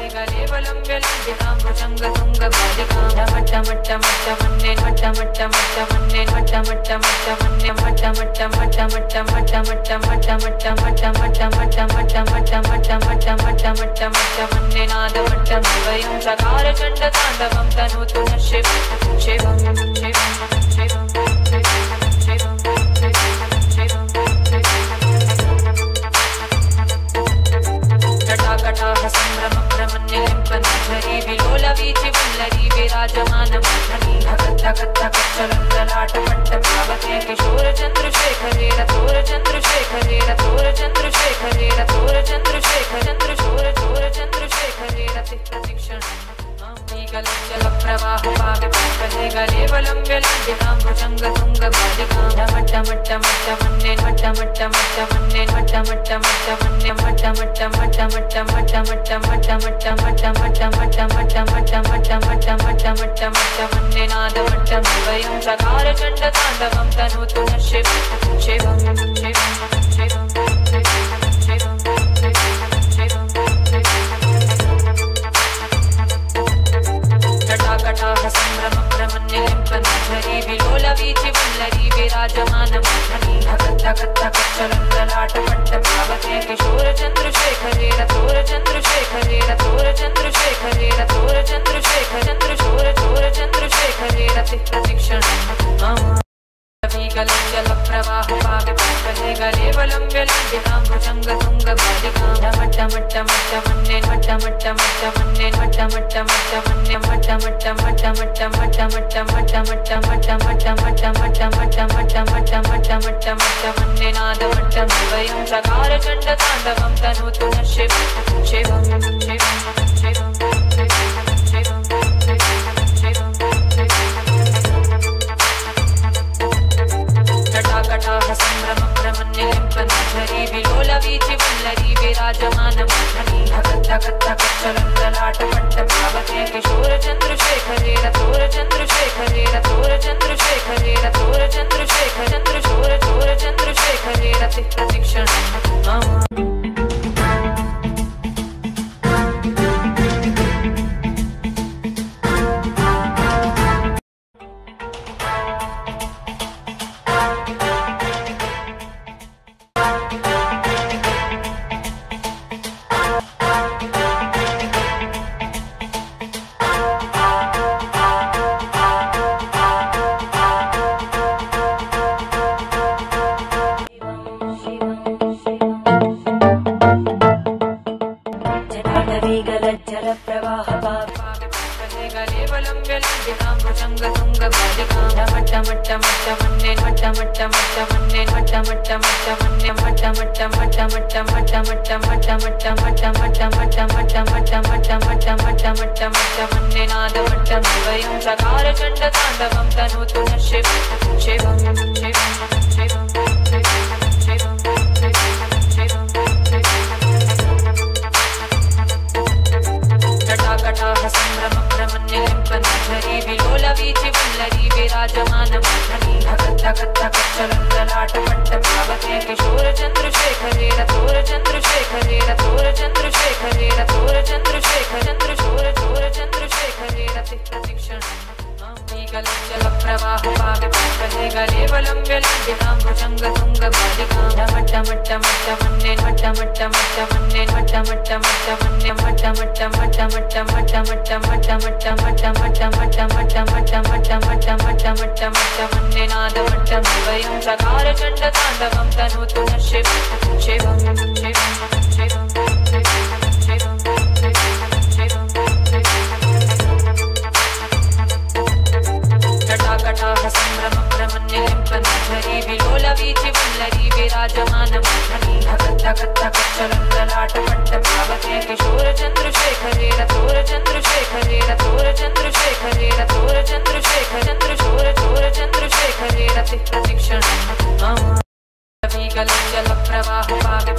जल प्रवाह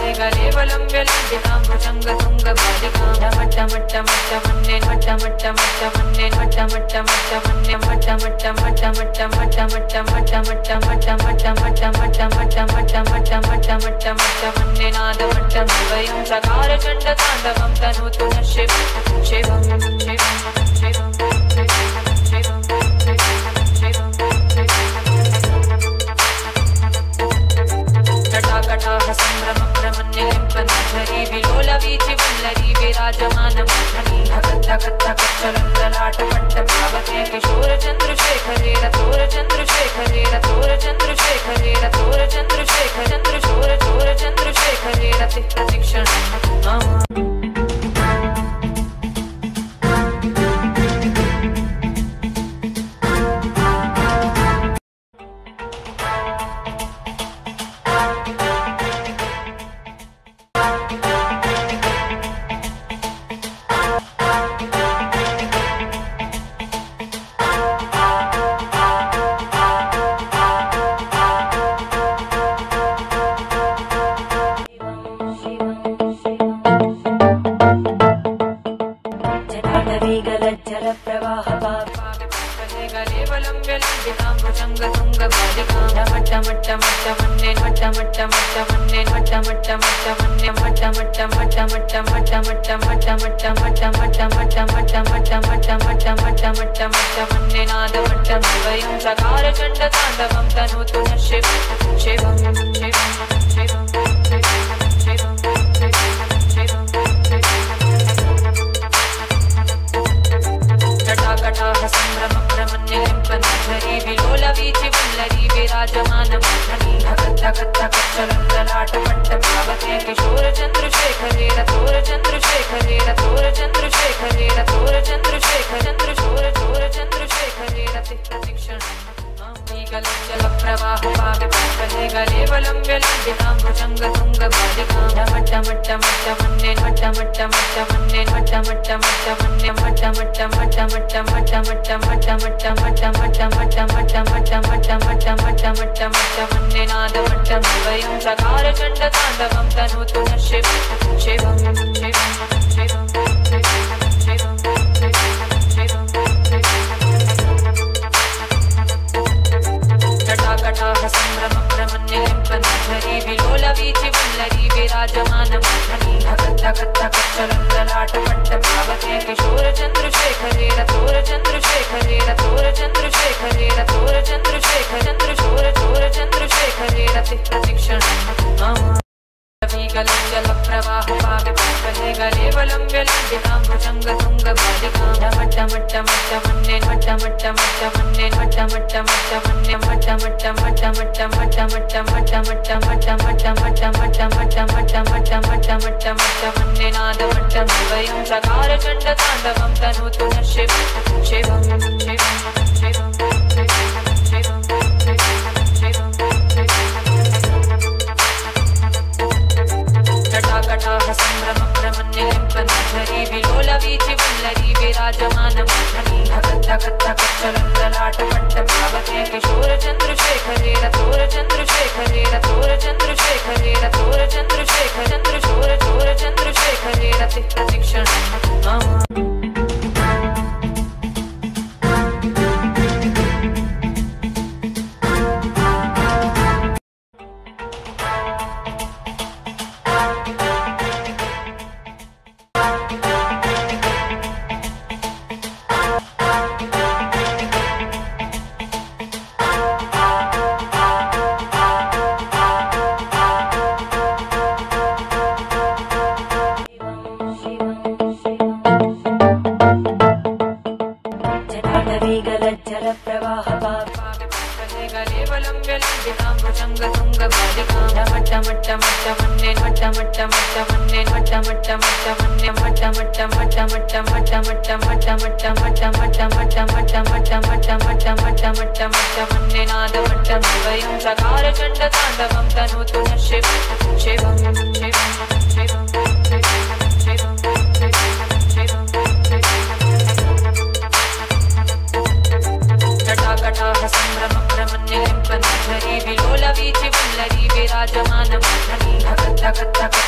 विराजमानम्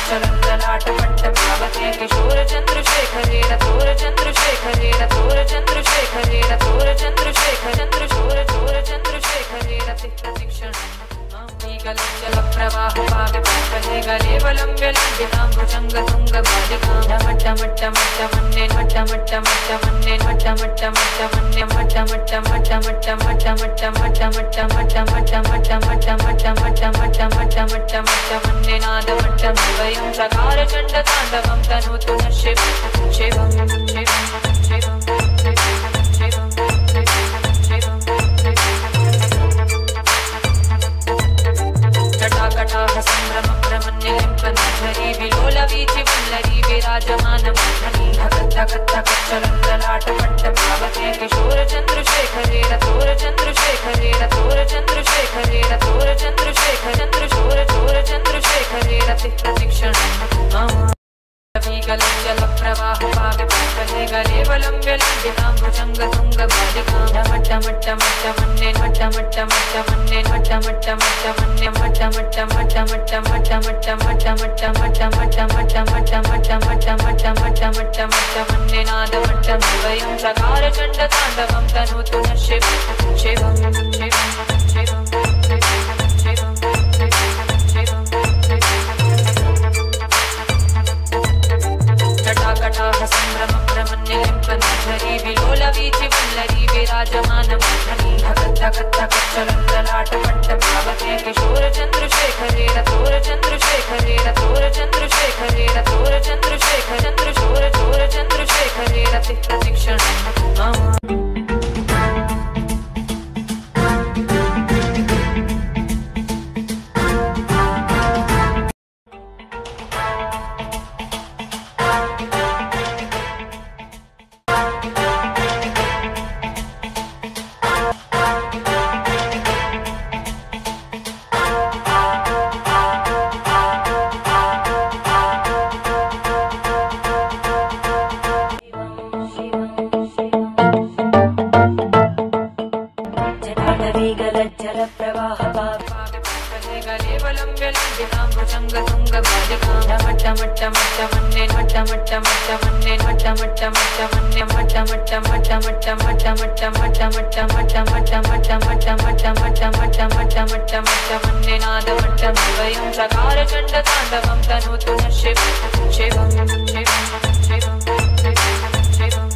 किशोर चंद्रशेखरे रथोर चंद्रशेखरे रथोर चंद्रशेखरे रथोर चंद्रशेखर चंद्रशोर चोर चंद्रशेखरे रति प्रतीक्षण जल प्रवाह पावे पंकजे गले वलंब्य लंबितां भुजंग तुंग बालिकां मट्ट मट्ट मट्ट वन्ने मट्ट मट्ट मट्ट वन्ने मट्ट मट्ट मट्ट वन्ने मट्ट मट्ट मट्ट मट्ट मट्ट मट्ट मट्ट मट्ट मट्ट मट्ट मट्ट मट्ट मट्ट मट्ट मट्ट मट्ट मट्ट मट्ट वन्ने नाद मट्ट वयं चकार चंड तांडवं तनोतु न शिव शिवं शिवं शिवं जटाकटाह संभ्रम भ्रमण्यलिम्पन्धरी विलोलवीचि वल्लरी विराजमानमोहनी धगत् धगत् धगत् चलल्ललाटमट्टभावते किशोर चन्द्रशेखरे रथोर चन्द्रशेखरे रथोर चन्द्रशेखरे रथोर चन्द्रशेखर चन्द्रशोर चोर चन्द्रशेखरे रति प्रतीक्षण जल प्रवाह पावे पंकजे गले वलंब्य लंबितां भुजंग तुंग बालिकां मट्ट मट्ट मट्ट वन्ने मट्ट मट्ट मट्ट वन्ने मट्ट मट्ट मट्ट वन्ने मट्ट मट्ट मट्ट मट्ट मट्ट मट्ट मट्ट मट्ट मट्ट मट्ट मट्ट मट्ट मट्ट मट्ट मट्ट मट्ट मट्ट मट्ट वन्ने नाद मट्ट वयं चकार चंड तांडवं तनोतु न शिव शिवं शिवं शिवं जटाकटाह संभ्रम भ्रमण्यलिम्पन्धरी विलोलवीचि वल्लरी विराजमानमोहनी धगत् धगत् धगत् चलल्ललाटमट्टभावते किशोर चन्द्रशेखरे रथोर चन्द्रशेखरे रथोर चन्द्रशेखरे रथोर चन्द्रशेखर चन्द्रशोर चोर चन्द्रशेखरे रति प्रतीक्षण चकार चंड तांडवं तनोतु न शिव शिवं शिवं शिवं शिवं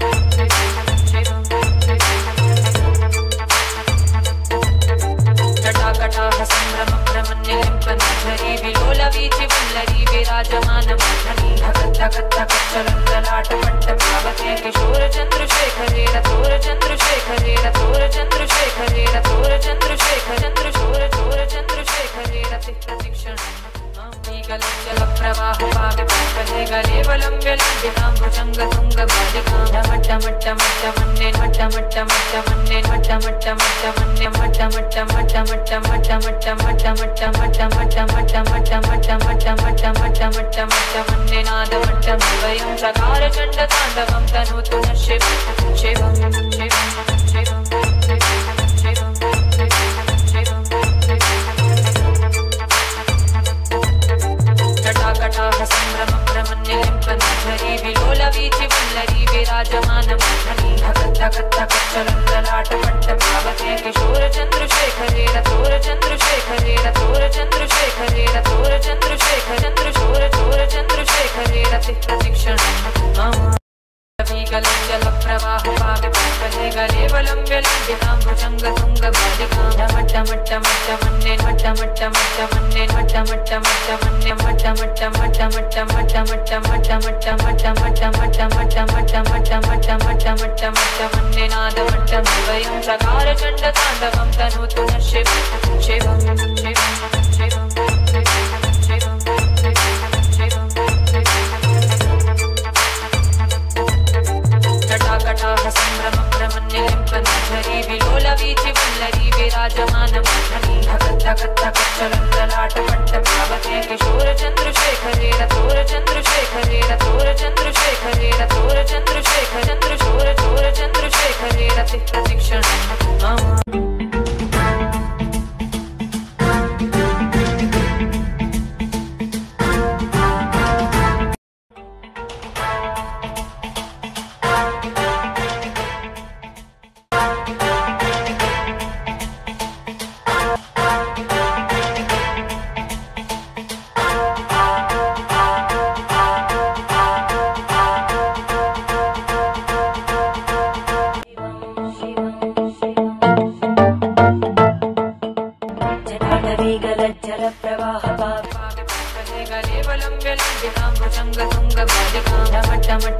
जटाकटाह संभ्रम भ्रमण्यलिम्पन्धरी विलोलवीचि वल्लरी विराजमानमोहनी धगत् धगत् धगत् चलल्ललाटमट्टभावते किशोर चन्द्रशेखरे रथोर चन्द्रशेखरे रथोर चन्द्रशेखरे रथोर चन्द्रशेखर चन्द्रशोर चोर चन्द्रशेखरे रति प्रतीक्षण जल प्रवाह पावे पंकजे गले वलंब्य लंबितां भुजंग तुंग बालिकां मट्ट मट्ट मट्ट वन्ने मट्ट मट्ट मट्ट वन्ने मट्ट मट्ट मट्ट वन्ने मट्ट मट्ट मट्ट मट्ट मट्ट मट्ट मट्ट मट्ट मट्ट मट्ट मट्ट मट्ट मट्ट मट्ट मट्ट मट्ट मट्ट मट्ट वन्ने नाद मट्ट वयं चकार चंड तांडवं तनोतु न शिव शिवं शिवं शिवं जटाकटाह संभ्रम भ्रमण्यलिम्पन्धरी विलोलवीचि वल्लरी विराजमानमोहनी धगत् धगत् धगत् चलल्ललाटमट्टभावते किशोर चन्द्रशेखरे रथोर चन्द्रशेखरे रथोर चन्द्रशेखरे रथोर चन्द्रशेखर चन्द्रशोर चोर चन्द्रशेखरे रति प्रतीक्षण जल प्रवाह पावे पंकजे गले वलंब्य लंबितां भुजंग तुंग बालिकां मट्ट मट्ट मट्ट वन्ने मट्ट मट्ट मट्ट वन्ने मट्ट मट्ट मट्ट वन्ने मट्ट मट्ट मट्ट मट्ट मट्ट मट्ट मट्ट मट्ट मट्ट मट्ट मट्ट मट्ट मट्ट मट्ट मट्ट मट्ट मट्ट मट्ट वन्ने नाद मट्ट वयं चकार चंड तांडवं तनोतु न शिव शिवं शिवं शिवं शिवं जटाकटाह संभ्रम भ्रमण्यलिम्पन्धरी विलोलवीचि वल्लरी विराजमानमोहनी धगत् धगत् धगत् चलल्ललाटमट्टभावते किशोर चन्द्रशेखरे रथोर चन्द्रशेखरे रथोर चन्द्रशेखरे रथोर चन्द्रशेखर चन्द्रशोर चोर चन्द्रशेखरे रति प्रतीक्षण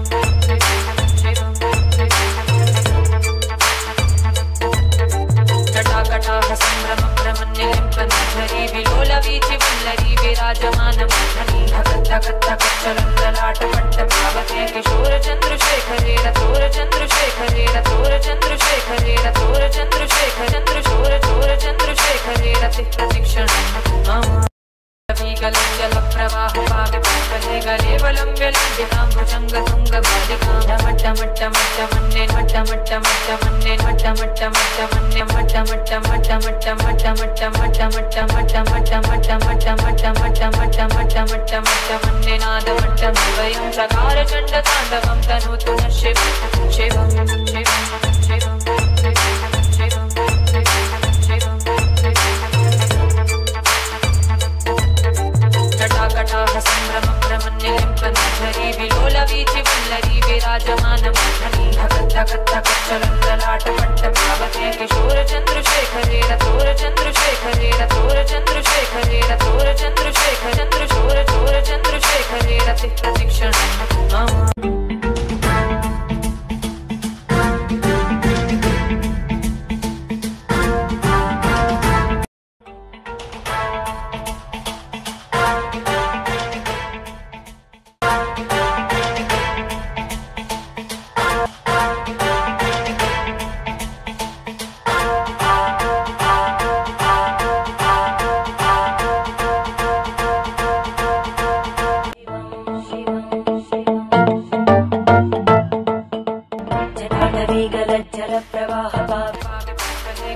जटाकटाह संभ्रम ब्रह्मण्यलिम्पनाधरी विलोलवीचि वल्लरी विराजमानमोहनी धगद्धगद्धगच्चलन्दलाटपट्टभावते किशोरचन्द्रशेखरे रथोरचन्द्रशेखरे रथोरचन्द्रशेखरे रथोरचन्द्रशेखर चन्द्रशोरचोरचन्द्रशेखरे रतिः प्रतिक्षणम् जलप्रवाहपाविपुष्पले गले वलम्ब्यलम्बितां भुजङ्गतुङ्गबालिकां मट्टमट्टमट्टमन्ये मट्टमट्टमट्टमन्ये मट्टमट्टमट्टमन्ये मट्टमट्टमट्टमट्टमट्टमट्टमट्टमट्टमट्टमट्टमट्टमट्टमट्टमट्टमट्टमट्टमट्टमट्टमन्ये नादमट्टमभयं चकारचण्डताण्डवं तनोतु नः शिवं शिवं शिवं शिवं शिवं शिवं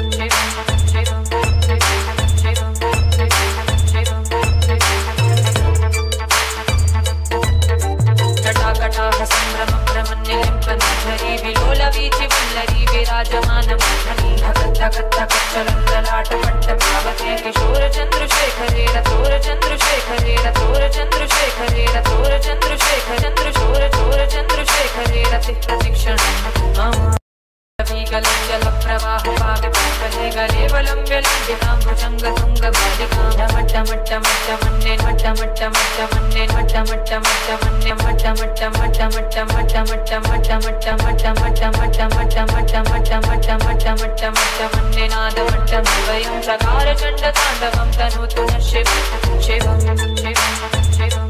संभ्रमभ्रमन्यलिम्पनाधरी विलोलवीचि वल्लरी विराजमानमोहनी धगद्धगद्धगच्चलन्दलाटपट्टपावके किशोरचन्द्रशेखरे रथोरचन्द्रशेखरे रथोरचन्द्रशेखरे रथोरचन्द्रशेखर चन्द्रशोरचोरचन्द्रशेखरे रतिः प्रतिक्षणम् जलप्रवाहपाविपल्कले गले वलम्ब्यलम्बितां भुजङ्गतुङ्गबालिकां मट्टमट्टमट्टमन्ये मट्टमट्टमट्टमन्ये मट्टमट्टमट्टमन्ये मट्टमट्टमट्टमट्टमट्टमट्टमट्टमट्टमट्टमट्टमट्टमट्टमट्टमट्टमट्टमट्टमट्टमट्टमट्टमन्ये नादमट्टमद्वयं चकारचण्डताण्डवं तनोतु नः शिवं शिवं शिवं शिवं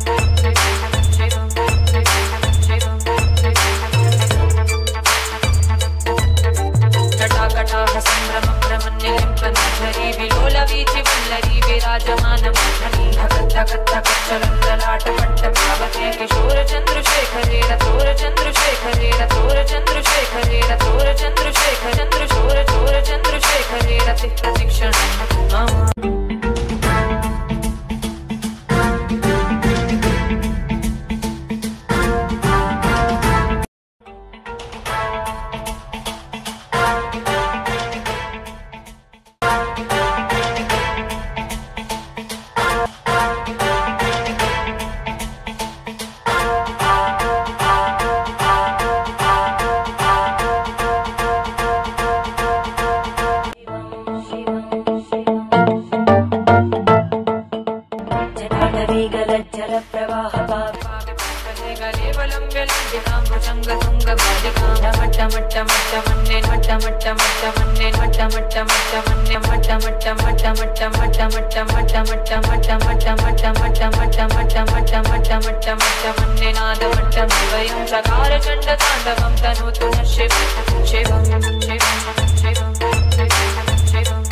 जटाकटाह संभ्रमभ्रमन्यलिम्पनाधरी विलोलवीचि वल्लरी विराजमानमोहनी धगद्धगद्धगच्चलन्दलाटपट्टपावके किशोरचन्द्रशेखरे रथोरचन्द्रशेखरे रथोरचन्द्रशेखरे रथोरचन्द्रशेखर चन्द्रशोरचोरचन्द्रशेखरे रतिः प्रतिक्षणम् मट्टमट्टमट्टमन्ये नादमट्टमद्वयं चकारचण्डताण्डवं तनोतु नः शिवं शिवं शिवं शिवं शिवं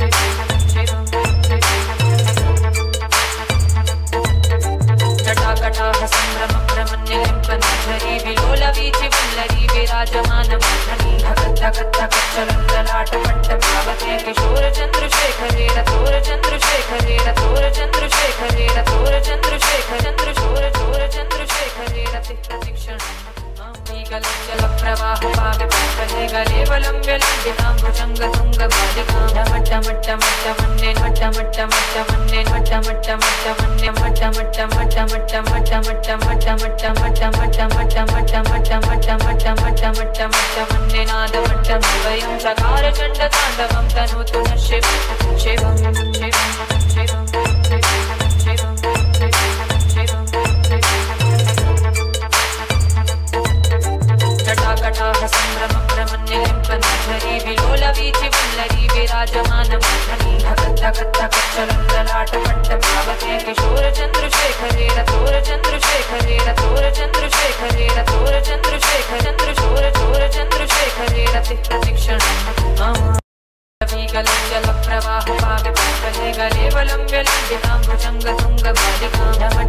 जटाकटाह संभ्रमभ्रमन्यलिम्पनाधरी विलोलवीचि वल्लरी विराजमानमोहनी धगद्धगद्धगच्चलन्दलाटपट्टपावके किशोरचन्द्रशेखरे रथोरचन्द्रशेखरे रथोरचन्द्रशेखरे रथोरचन्द्रशेखर चन्द्रशोरचोरचन्द्रशेखरे रतिः प्रतिक्षणम् जलप्रवाहपाविपल्कले गले वलम्ब्यलम्बितां भुजङ्गतुङ्गबालिकां मट्टमट्टमट्टमन्ये मट्टमट्टमट्टमन्ये मट्टमट्टमट्टमन्ये मट्टमट्टमट्टमट्टमट्टमट्टमट्टमट्टमट्टमट्टमट्टमट्टमट्टमट्टमट्टमट्टमट्टमट्टमन्ये नादमट्टमद्वयं चकारचण्डताण्डवं तनोतु नः शिवं शिवं शिवं शिवं शिवं जटाकटाह संभ्रमभ्रमन्यलिम्पनाधरी विलोलवीचि वल्लरी विराजमानमोहनी धगद्धगद्धगच्चलन्दलाटपट्टपावके किशोरचन्द्रशेखरे रथोरचन्द्रशेखरे रथोरचन्द्रशेखरे रथोरचन्द्रशेखर चन्द्रशोरचोरचन्द्रशेखरे रतिः प्रतिक्षणम् जलप्रवाहपाविपल्कले गले वलम्ब्यलम्बितां भुजङ्गतुङ्गबालिकां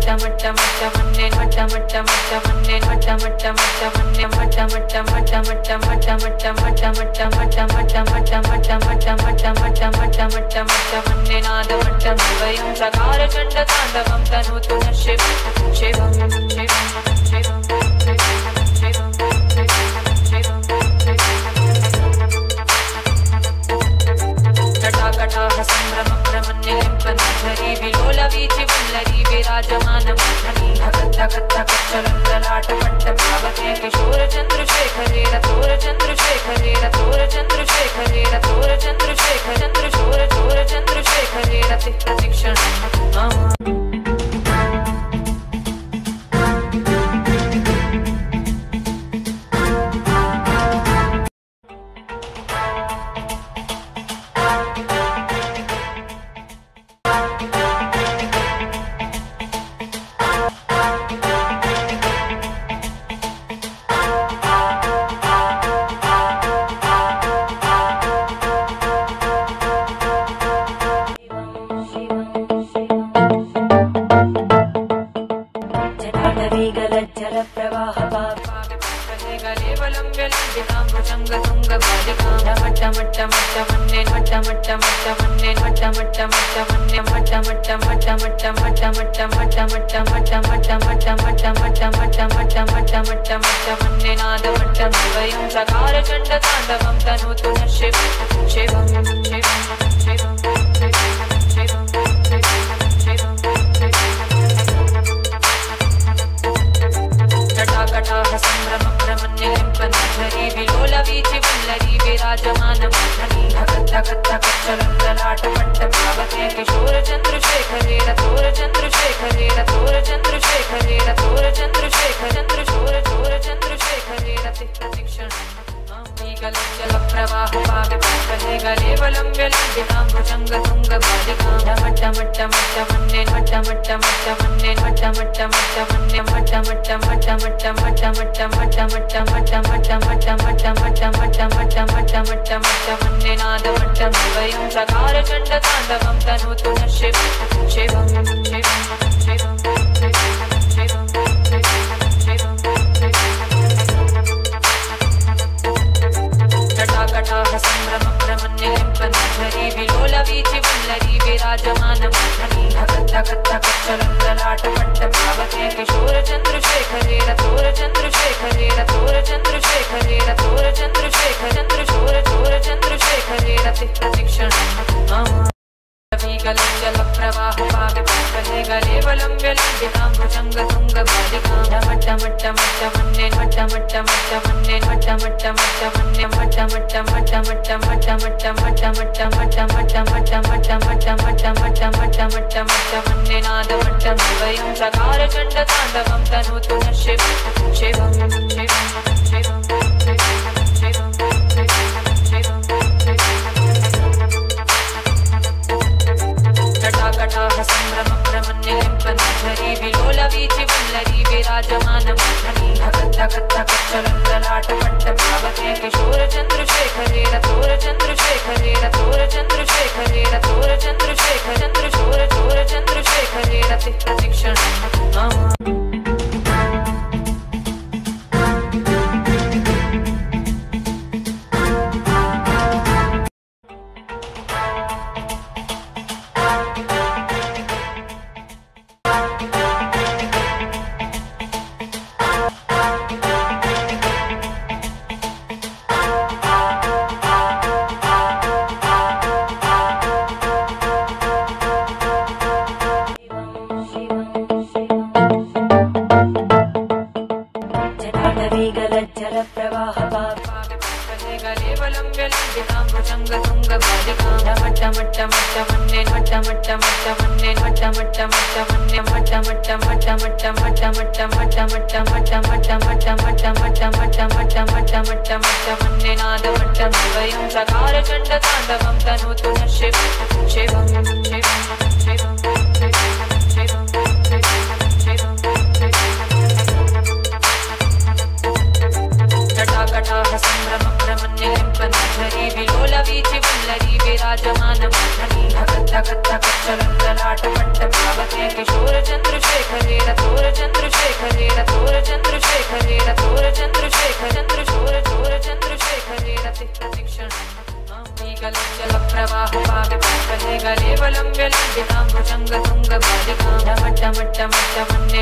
विराजमान किशोर चंद्रशेखरे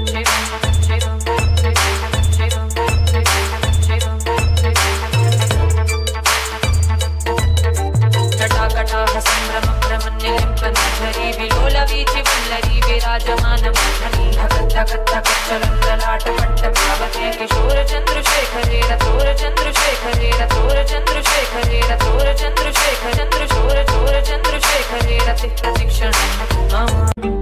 जटाकटाह सम्भ्रमभ्रमन्यलिम्पनाधरी विलोलवीचि वल्लरी विराजमानमोहनी धगद्धगद्धगच्चलल्ललाटपट्टभावते किशोरचन्द्रशेखरे रथोरचन्द्रशेखरे रथोरचन्द्रशेखरे रथोरचन्द्रशेखर चन्द्रशोरचन्द्रशेखरे रतिः प्रतिक्षणम् मम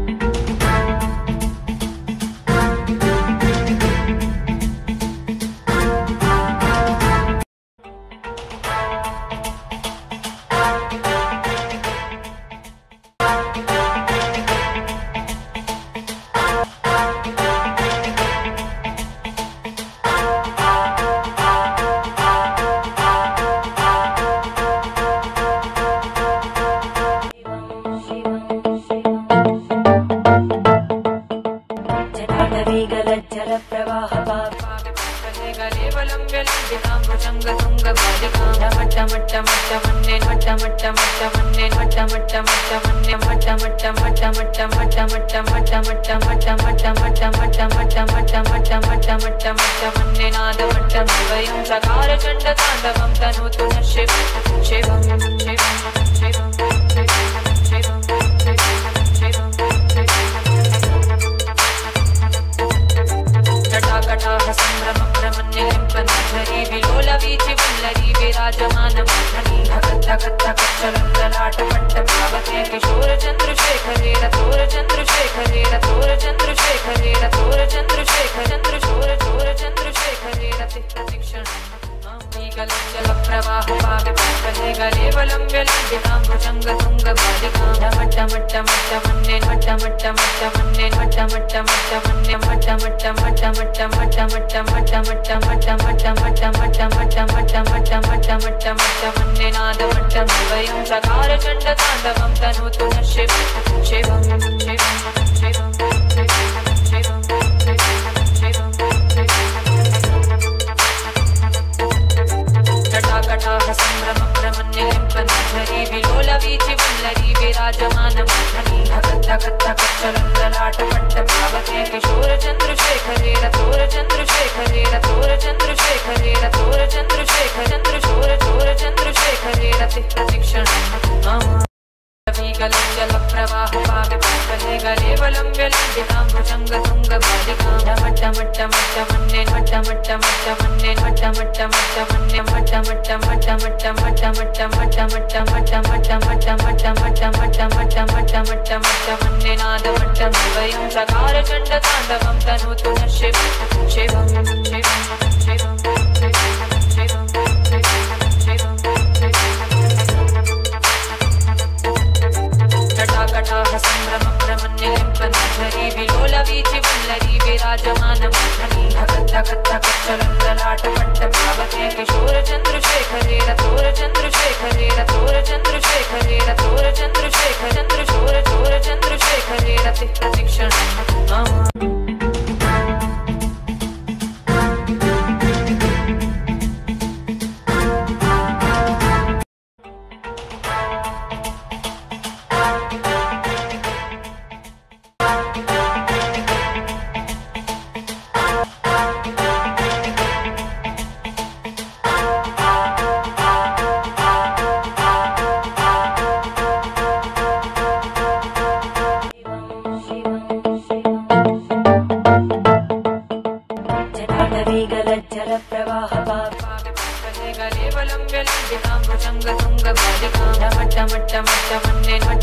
नादमट्टमवयं चकारचण्डताण्डवं तनोतु नः शिवं शिवं शिवं शिवं शिवं जटाकटाह सम्भ्रमभ्रमन्यलिम्पनाधरी विलोलवीचि वल्लरी विराजमानमोहनी धगद्धगद्धगच्चलल्ललाटपट्टभावते किशोरचन्द्रशेखरे रथोरचन्द्रशेखरे रथोरचन्द्रशेखरे रथोरचन्द्रशेखर चन्द्रशोरचन्द्रशेखरे रतिः प्रतिक्षणम् जलप्रवाहपाविपल्कले गलेवलम्ब्यलम्बितां भुजङ्गतुङ्गबालिकां नादमट्टमवयं चकारचण्डताण्डवं तनोतु नः शिवं शिवं शिवं शिवं शिवं जटाकटाह सम्भ्रमभ्रमन्यलिम्पनाधरी विलोलवीचि वल्लरी विराजमानमोहनी धगद्धगद्धगच्चलल्ललाटपट्टभावते किशोरचन्द्रशेखरे रथोरचन्द्रशेखरे रथोरचन्द्रशेखरे रथोरचन्द्रशेखर चन्द्रशोरचन्द्रशेखरे रतिः प्रतिक्षणम् मम जलप्रवाहपाविपल्कले गलेवलम्ब्यलम्बितां भुजङ्गतुङ्गबालिकां नादमट्टमवयं चकारचण्डताण्डवं तनोतु नः शिवं शिवं शिवं शिवं शिवं जटाकटाह सम्भ्रमभ्रमन्यलिम्पनाधरी विलोलवीचि वल्लरी विराजमानमोहनी धगद्धगद्धगच्चलल्ललाटपट्टभावते किशोरचन्द्रशेखरे रथोरचन्द्रशेखरे रथोरचन्द्रशेखरे रथोरचन्द्रशेखर चन्द्रशोरचन्द्रशेखरे रतिः प्रतिक्षणम् मम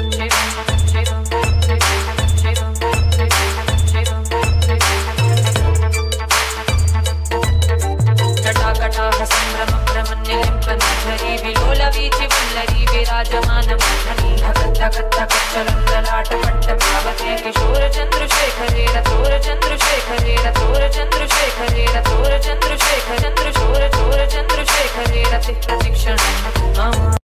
जटाकटाह संभ्रम ब्रह्मण्यलिम्पनाधरी विलोलवीचि वल्लरी विराजमानमोहनी धगद्धगद्धगच्चलन्दलाटपट्टभावते किशोरचन्द्रशेखरे रथोरचन्द्रशेखरे रथोरचन्द्रशेखरे रथोरचन्द्रशेखर चन्द्रशोरचोरचन्द्रशेखरे रतिः प्रतिक्षणम्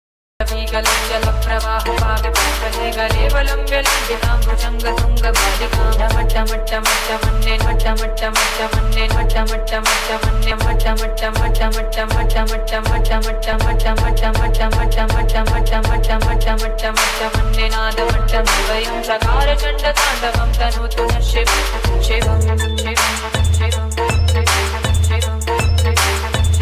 जलप्रवाहपाविपल्कले गले वलम्ब्यलम्बितां भुजङ्गतुङ्गबालिकां मट्टमट्टमट्टमन्ये मट्टमट्टमट्टमन्ये मट्टमट्टमट्टमन्ये मट्टमट्टमट्टमट्टमट्टमट्टमट्टमट्टमट्टमट्टमट्टमट्टमट्टमट्टमट्टमट्टमट्टमट्टमन्ये नादमट्टमद्वयं चकारचण्डताण्डवं तनोतु नः शिवं शिवं शिवं शिवं शिवं शिवं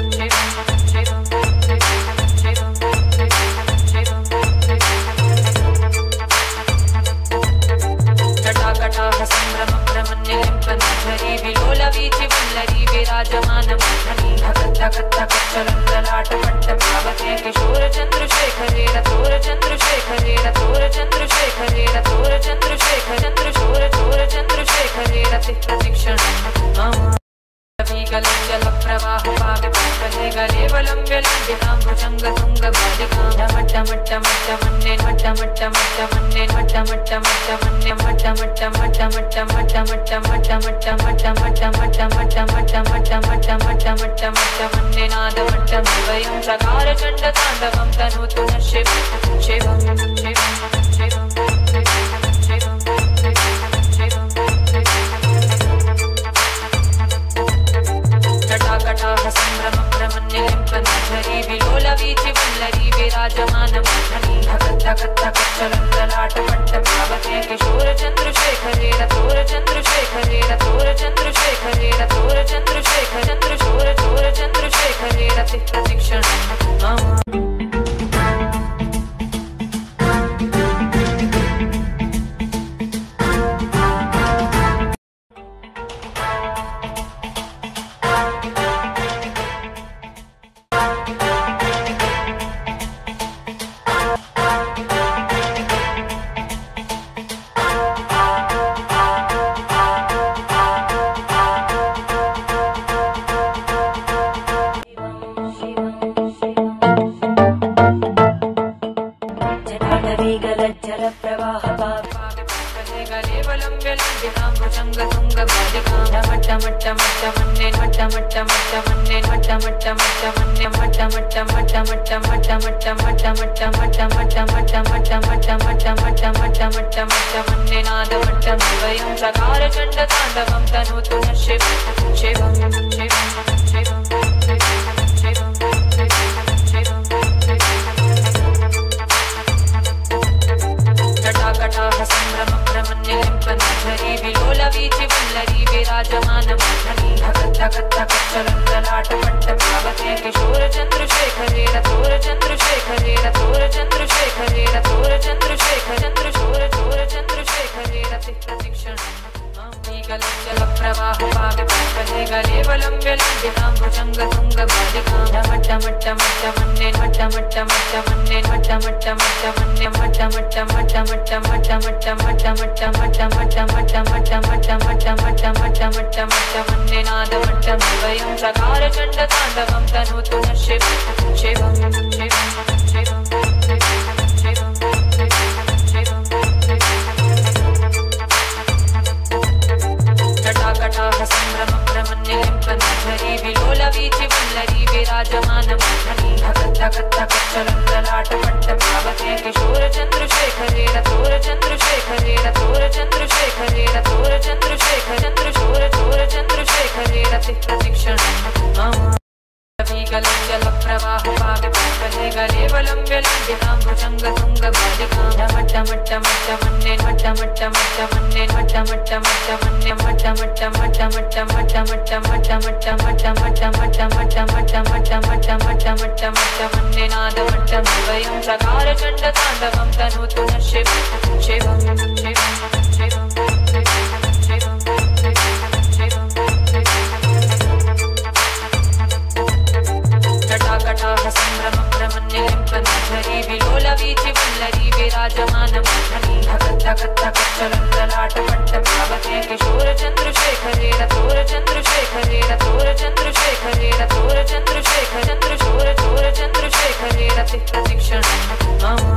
संभ्रमभ्रमण्यलिम्पनाधरी विलोलवीचि वल्लरी विराजमानमोहनी धगद्धगद्धगच्चलन्दलाटपट्टपावके किशोरचन्द्रशेखरे रथोरचन्द्रशेखरे रथोरचन्द्रशेखरे रथोरचन्द्रशेखर चन्द्रशोरचोरचन्द्रशेखरे रतिः प्रतिक्षणम् जलप्रवाहपाविपल्पले गले वलम्ब्यलम्बितां भुजङ्गतुङ्गबालिकां मट्टमट्टमट्टमन्ये मट्टमट्टमट्टमन्ये मट्टमट्टमट्टमन्ये मट्टमट्टमट्टमट्टमट्टमट्टमट्टमट्टमट्टमट्टमट्टमट्टमट्टमट्टमट्टमट्टमट्टमट्टमन्ये नादमट्टमद्वयं चकारचण्डताण्डवं तनोतु नः शिवं शिवं शिवं शिवं जटाकटाह संभ्रमभ्रमण्यलिम्पनाधरी विलोलवीचि वल्लरी विराजमानमोहनी धगद्धगद्धगच्चलन्दलाटपट्टपावके किशोरचन्द्रशेखरे रथोरचन्द्रशेखरे रथोरचन्द्रशेखरे रथोरचन्द्रशेखर चन्द्रशोरचोरचन्द्रशेखरे रतिः प्रतिक्षणम् मट्टमट्टमट्टमन्ये नादमट्टमद्वयं चकारचण्डताण्डवं तनोतु नः शिवं शिवं शिवं शिवं शिवं जटाकटाह संभ्रमभ्रमण्यलिम्पनाधरी विलोलवीचि वल्लरी विराजमानमोहनी धगद्धगद्धगच्चलन्दलाटपट्टपावके किशोरचन्द्रशेखरे रथोरचन्द्रशेखरे रथोरचन्द्रशेखरे रथोरचन्द्रशेखर चन्द्रशोरचोरचन्द्रशेखरे रतिः प्रतिक्षणम् जलप्रवाहपाविपल्पले गले वलम्ब्यलम्बितां भुजङ्गतुङ्गबालिकां मट्टमट्टमट्टमन्ये मट्टमट्टमट्टमन्ये मट्टमट्टमट्टमन्ये मट्टमट्टमट्टमट्टमट्टमट्टमट्टमट्टमट्टमट्टमट्टमट्टमट्टमट्टमट्टमट्टमट्टमट्टमन्ये नादमट्टमद्वयं चकारचण्डताण्डवं तनोतु नः शिवं शिवं शिवं शिवं शिवं शिवं चन्द्रशेखरे रथोर चन्द्रशेखरे रथोर चन्द्रशेखर चन्द्रशोर चोर चन्द्रशेखरे रति प्रतीक्षणम् जल प्रवाह पावे पुष्पले गले वलम्ब्य लम्बितां भुजंग तुंग बालिकां मट्ट मट्ट मट्ट मन्ने मट्ट मट्ट मट्ट मन्ने मट्ट मट्ट मट्ट मन्ने मट्ट मट्ट मट्ट मट्ट मट्ट मट्ट मट्ट मट्ट मट्ट मट्ट मट्ट मट्ट मट्ट मट्ट मट्ट मट्ट मट्ट मट्ट मन्ने नाद मट्ट वयं चकार चण्ड ताण्डवं तनोतु नः शिवं शिवं शिवं शिवं जटाकटाह संभ्रम भ्रमन्यलिम्पनाधरी विलोलवीचि वल्लरी विराजमानमोहनी धगत् धगत् धगत् चलल्ललाटपट्टभावते किशोर चन्द्रशेखरे रथोर चन्द्रशेखरे रथोर चन्द्रशेखरे रथोर चन्द्रशेखर चन्द्रशोर चोर चन्द्रशेखरे रति प्रतीक्षणम्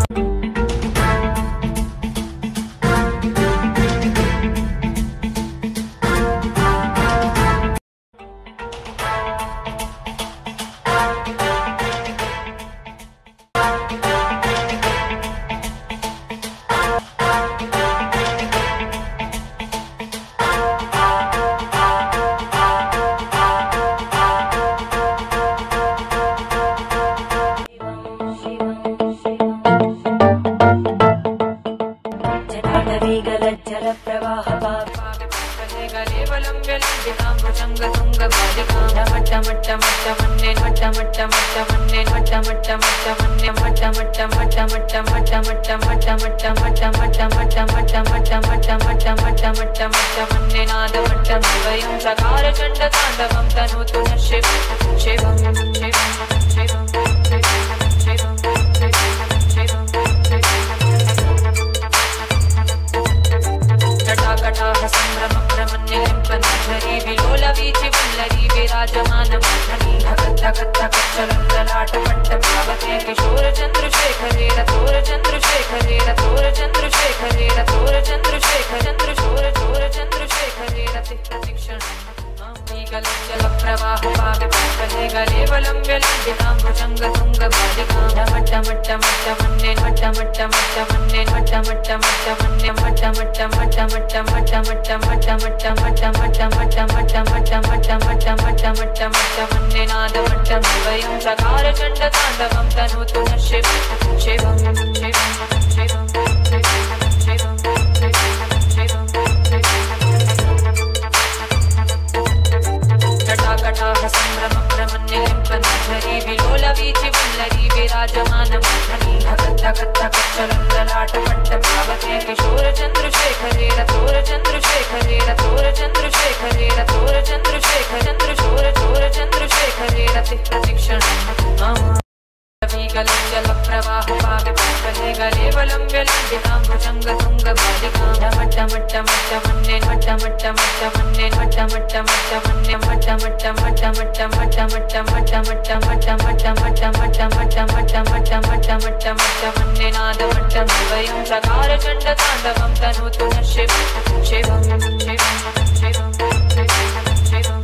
चकार चण्ड ताण्डवं तनोतु नः शिवं शिवं शिवं शिवं शिवं शिवं जटाकटाह संभ्रम भ्रमन्यलिम्पनाधरी विलोलवीचि वल्लरी विराजमानमोहनी धगत् धगत् धगत् चलल्ललाटपट्टभावते किशोर चन्द्रशेखरे रथोर चन्द्रशेखरे रथोर चन्द्रशेखरे रथोर चन्द्रशेखर चन्द्रशोर चोर चन्द्रशेखरे रति प्रतीक्षणम् जल प्रवाह पावे पुष्पले गले वलम्ब्य लम्बितां भुजंग तुंग बालिकां मट्ट मट्ट मट्ट मन्ने मट्ट मट्ट मट्ट मन्ने मट्ट मट्ट मट्ट मन्ने मट्ट मट्ट मट्ट मट्ट मट्ट मट्ट मट्ट मट्ट मट्ट मट्ट मट्ट मट्ट मट्ट मट्ट मट्ट मट्ट मट्ट मट्ट मन्ने नाद मट्ट वयं चकार चण्ड ताण्डवं तनोतु नः शिवं शिवं शिवं शिवं शिवं जटाकटाह संभ्रम भ्रमन्यलिम्पनाधरी विलोलवीचि वल्लरी विराजमानमोहनी धगत् धगत् धगत् चलल्ललाटपट्टभावते किशोर चन्द्रशेखरे रथोर चन्द्रशेखरे रथोर चन्द्रशेखरे रथोर चन्द्रशेखर चन्द्रशोर चोर चन्द्रशेखरे रति प्रतीक्षणम् जल प्रवाह पावे पुष्पले गले वलम्ब्य लम्बितां भुजंग तुंग बालिकां मट्ट मट्ट मट्ट मन्ने मट्ट मट्ट मट्ट मन्ने मट्ट मट्ट मट्ट मन्ने मट्ट मट्ट मट्ट मट्ट मट्ट मट्ट मट्ट मट्ट मट्ट मट्ट मट्ट मट्ट मट्ट मट्ट मट्ट मट्ट मट्ट मट्ट मन्ने नाद मट्ट वयं चकार चण्ड ताण्डवं तनोतु नः शिवं शिवं शिवं शिवं शिवं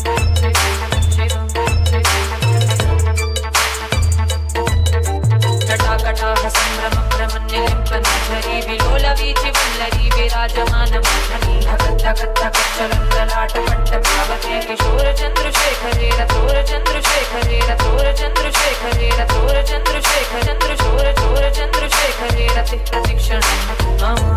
जटाकटाह संभ्रम भ्रमन्यलिम्पनाधरी विलोलवीचि वल्लरी विराजमानमोहनी धगत् धगत् धगत् चलल्ललाटपट्टभावते किशोर चन्द्रशेखरे रथोर चन्द्रशेखरे रथोर चन्द्रशेखरे रथोर चन्द्रशेखर चन्द्रशोर चोर चन्द्रशेखरे रति प्रतीक्षणम्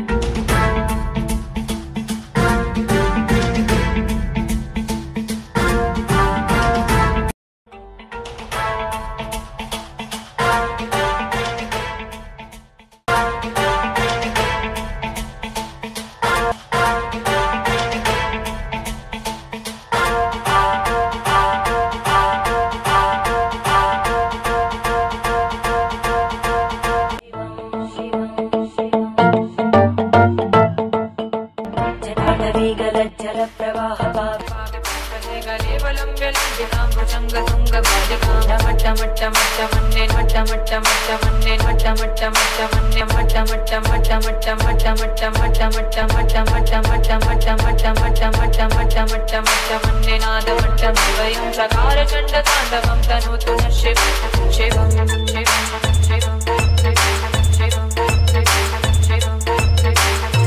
चकार चण्ड ताण्डवं तनोतु नः शिवं शिवं शिवं शिवं शिवं शिवं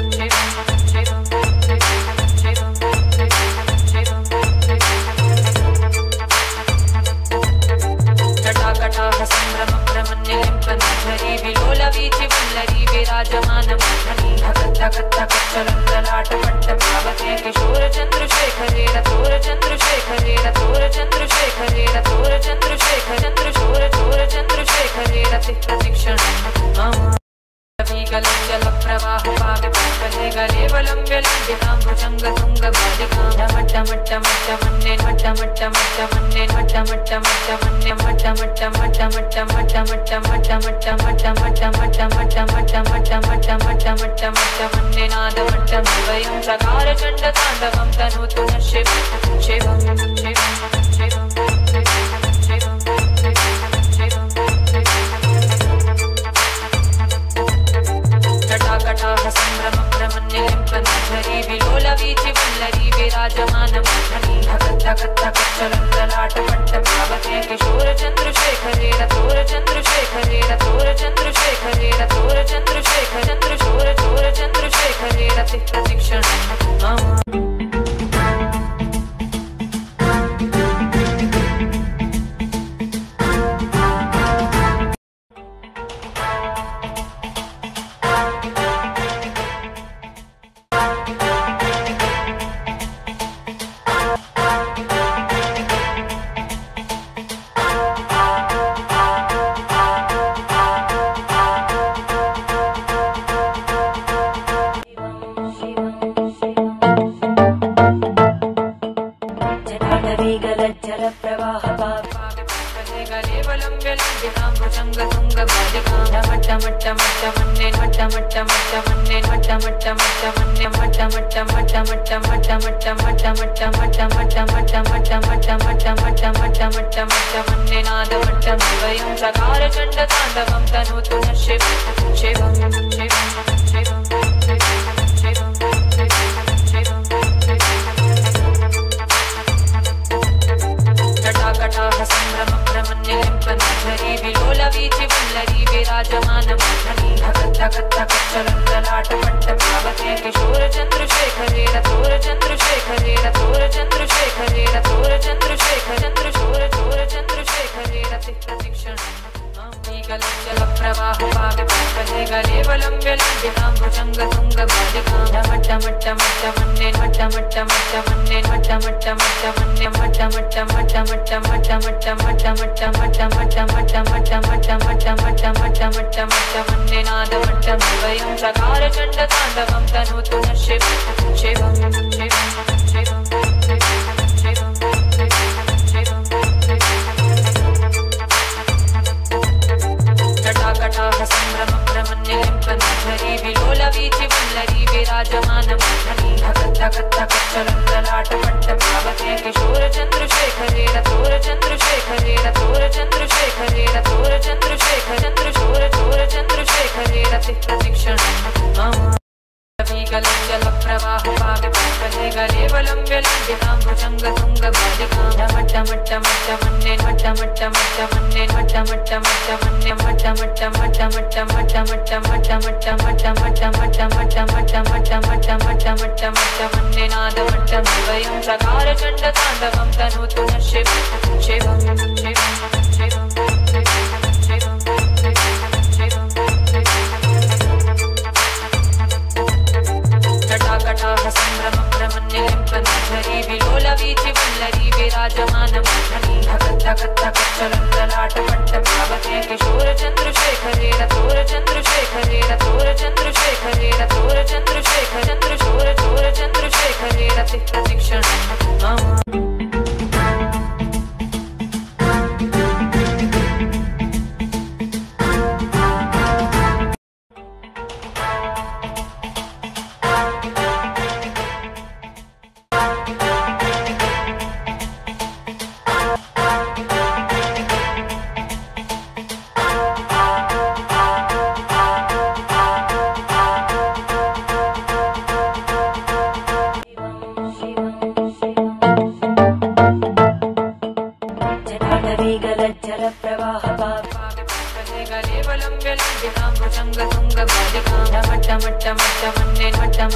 संभ्रमभ्रमण्यलिम्पनाधरी विलोलवीचि वल्लरी विराजमानमोहनी धगद्धगद्धगच्चलन्दलाटपट्टपावके किशोरचन्द्रशेखरे रथोरचन्द्रशेखरे रथोरचन्द्रशेखरे रथोरचन्द्रशेखर चन्द्रशोरचोरचन्द्रशेखरे रतिः प्रतीक्षणम् गले गले वलम्ब्यलम्बितां भुजङ्गतुङ्गबालिकां मट्टमट्टमट्टमन्ये मट्टमट्टमट्टमन्ये मट्टमट्टमट्टमन्ये मट्टमट्टमट्टमट्टमट्टमट्टमट्टमट्टमट्टमट्टमट्टमट्टमट्टमट्टमट्टमट्टमट्टमट्टमन्ये नादमट्टमभयं चकारचण्डताण्डवं तनोतु नः शिवं शिवं शिवं शिवं संभ्रमभ्रमण्यलिम्पनाधरी विलोलवीचि वल्लरी विराजमानमोहनी धगद्धगद्धगच्चलन्दलाटपट्टपावके किशोरचन्द्रशेखरे रथोरचन्द्रशेखरे रथोरचन्द्रशेखरे रथोरचन्द्रशेखर चन्द्रशोरचोरचन्द्रशेखरे रतिः प्रतीक्षणम् मट्टमट्टमट्टमन्ये नादमट्टमभयं चकारचण्डताण्डवं तनोतु नः शिवं शिवं शिवं शिवं शिवं जटाकटाह संभ्रमभ्रमण्यलिम्पनाधरी विलोलवीचि वल्लरी विराजमानमोहनी धगद्धगद्धगच्चलन्दलाटपट्टपावके किशोरचन्द्रशेखरे रथोरचन्द्रशेखरे रथोरचन्द्रशेखरे रथोरचन्द्रशेखर चन्द्रशोरचोरचन्द्रशेखरे रतिः प्रतीक्षणम् गले गले वलम्ब्यलम्बितां भुजङ्गतुङ्गबालिकां मट्टमट्टमट्टमन्ये मट्टमट्टमट्टमन्ये मट्टमट्टमट्टमन्ये मट्टमट्टमट्टमट्टमट्टमट्टमट्टमट्टमट्टमट्टमट्टमट्टमट्टमट्टमट्टमट्टमट्टमट्टमन्ये नादमट्टमभयं चकारचण्डताण्डवं तनोतु नः शिवं शिवं शिवं शिवं शिवं जटाकटाह संभ्रमभ्रमण्यलिम्पनाधरी विलोलवीचि वल्लरी विराजमानमोहनी धगद्धगद्धगच्चलन्दलाटपट्टपावके किशोरचन्द्रशेखरे रथोरचन्द्रशेखरे रथोरचन्द्रशेखरे रथोरचन्द्रशेखर चन्द्रशोरचोरचन्द्रशेखरे रतिः प्रतीक्षणम् गले गले वलम्ब्यलम्बितां भुजङ्गतुङ्गबालिकां मट्टमट्टमट्टमन्ये मट्टमट्टमट्टमन्ये मट्टमट्टमट्टमन्ये मट्टमट्टमट्टमट्टमट्टमट्टमट्टमट्टमट्टमट्टमट्टमट्टमट्टमट्टमट्टमट्टमट्टमट्टमट्टमन्ये नादमट्टमभयं चकारचण्डताण्डवं तनोतु नः शिवं शिवं शिवं शिवं शिवं जटाकटाह संभ्रमभ्रमण्यलिम्पनाधरी विलोलवीचि वल्लरी विराजमानमोहनी धगद्धगद्धगच्चलन्दलाटपट्टपावके किशोरचन्द्रशेखरे रथोरचन्द्रशेखरे रथोरचन्द्रशेखरे रथोरचन्द्रशेखर चन्द्रशोरचोरचन्द्रशेखरे रतिः प्रतीक्षणम्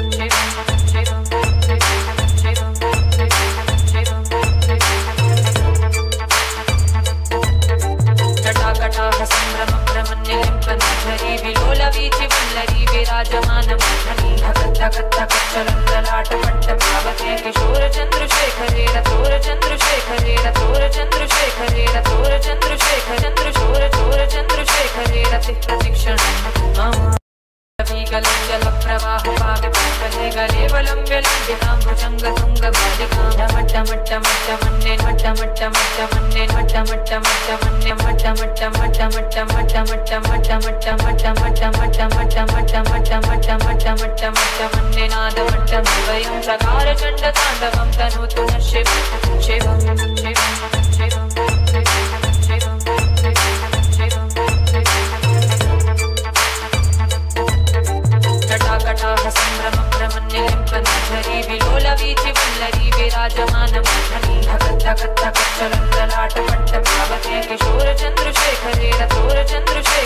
जटाकटाह संभ्रम ब्रह्मण्यलिम्पनाधरी विलोलवीचि वल्लरी विराजमानमोहनी धगद्धगद्धगच्चलन्दलाटपट्टभावते किशोरचन्द्रशेखरे रथोरचन्द्रशेखरे रथोरचन्द्रशेखरे रथोरचन्द्रशेखर चन्द्रशोरचोरचन्द्रशेखरे रतिः प्रतिक्षणम् जलप्रवाहपाविपुष्पले गले वलम्ब्यलम्बितां भुजङ्गतुङ्गबालिकां मट्टमट्टमट्टमन्ये मट्टमट्टमट्टमन्ये मट्टमट्टमट्टमन्ये मट्टमट्टमट्टमट्टमट्टमट्टमट्टमट्टमट्टमट्टमट्टमट्टमट्टमट्टमट्टमट्टमट्टमट्टमन्ये नादमट्टमद्वयं चकारचण्डताण्डवं तनोतु नः शिवं शिवं शिवं शिवं शिवं शिवं शिवं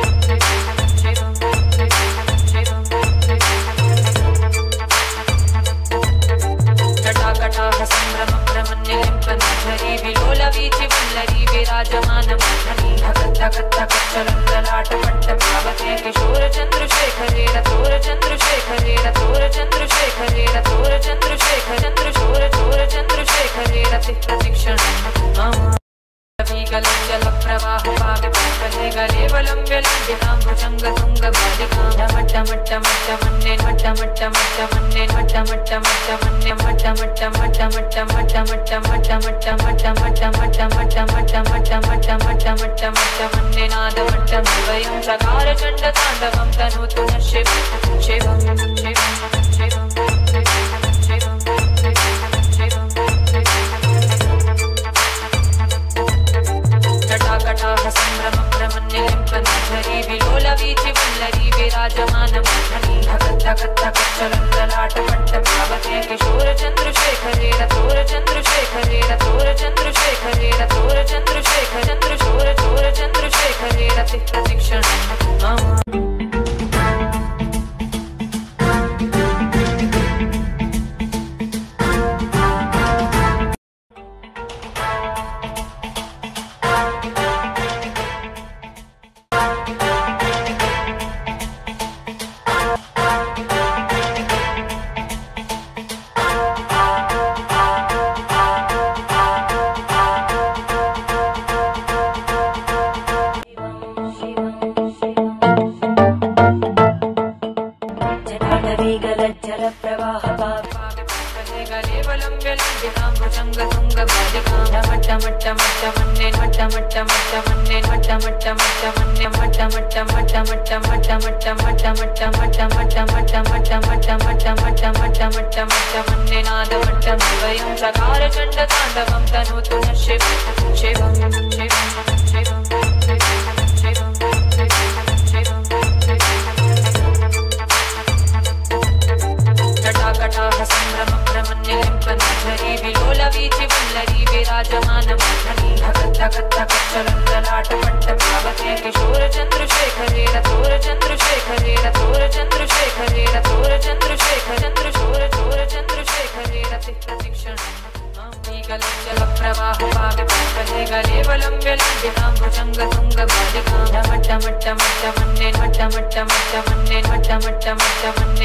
जटाकटाह सम्भ्रमभ्रमन्यलिम्पनाधरी विलोलवीचि वल्लरी विराजमानमोहनी धगद्धगद्धगच्चलल्ललाटपट्टभावते किशोरचन्द्रशेखरे रथोरचन्द्रशेखरे रथोरचन्द्रशेखरे रथोरचन्द्रशेखर चन्द्रशोरचोरचन्द्रशेखरे रतिः प्रतिक्षणम् गले गले वलम्ब्यलम्बितां भुजङ्गतुङ्गबालिकां मट्टमट्टमट्टमन्ये मट्टमट्टमट्टमन्ये मट्टमट्टमट्टमन्ये मट्टमट्टमट्टमट्टमट्टमट्टमट्टमट्टमट्टमट्टमट्टमट्टमट्टमट्टमट्टमट्टमट्टमट्टमन्ये नादमट्टमद्वयं चकारचण्डताण्डवं तनोतु नः शिवं शिवं शिवं शिवं जटाकटाह सम्भ्रमभ्रमन्यलिम्पनाधरी विलोलवीचि वल्लरी विराजमानमोहनी धगद्धगद्धगच्चलल्ललाटपट्टभावते किशोरचन्द्रशेखरे रथोरचन्द्रशेखरे रथोरचन्द्रशेखरे रथोरचन्द्रशेखर चन्द्रशोरचोरचन्द्रशेखरे रतिः प्रतिक्षणम् मट्टमट्टमट्टमन्ये नादमट्टमद्वयं चकारचण्डताण्डवं तनोतु नः शिवं शिवं शिवं शिवं शिवं जटाकटाह सम्भ्रमभ्रमन्यलिम्पनाधरी विलोलवीचि वल्लरी विराजमानमोहनी धगद्धगद्धगच्चलल्ललाटपट्टभावते किशोरचन्द्रशेखरे रथोरचन्द्रशेखरे रथोरचन्द्रशेखरे रथोरचन्द्रशेखर चन्द्रशोरचोरचन्द्रशेखरे रतिः प्रतिक्षणम् गले गले वलम्ब्यलम्बितां भुजङ्गतुङ्गबालिकां मट्टमट्टमट्टमन्ये मट्टमट्टमट्टमन्ये मट्टमट्टमट्टमन्ये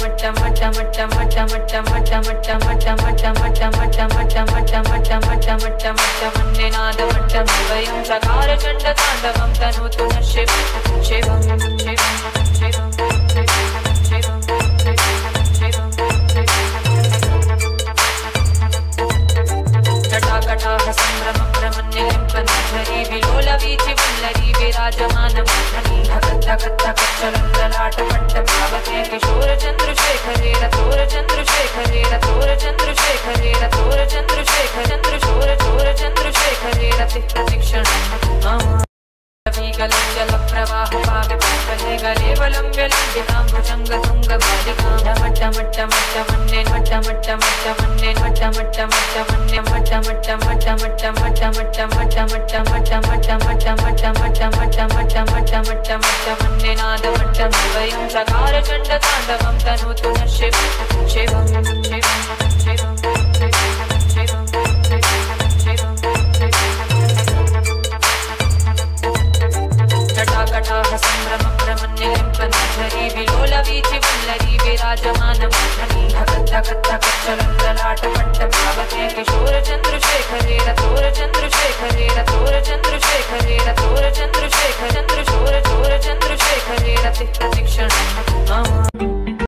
मट्टमट्टमट्टमट्टमट्टमट्टमट्टमट्टमट्टमट्टमट्टमट्टमट्टमट्टमट्टमट्टमट्टमट्टमन्ये नादमट्टमद्वयं चकारचण्डताण्डवं तनोतु नः शिवं शिवं शिवं शिवं शिवं शिवं मन्ने मट्ट मट्ट मट्ट मन्ने मट्ट मट्ट मट्ट मट्ट मट्ट मट्ट मट्ट मट्ट मट्ट मट्ट मट्ट मट्ट मट्ट मट्ट मट्ट मट्ट मट्ट मट्ट मन्ने नाद मट्ट वयं चकार चण्ड ताण्डवं तनोतु नः शिवं शिवं शिवं शिवं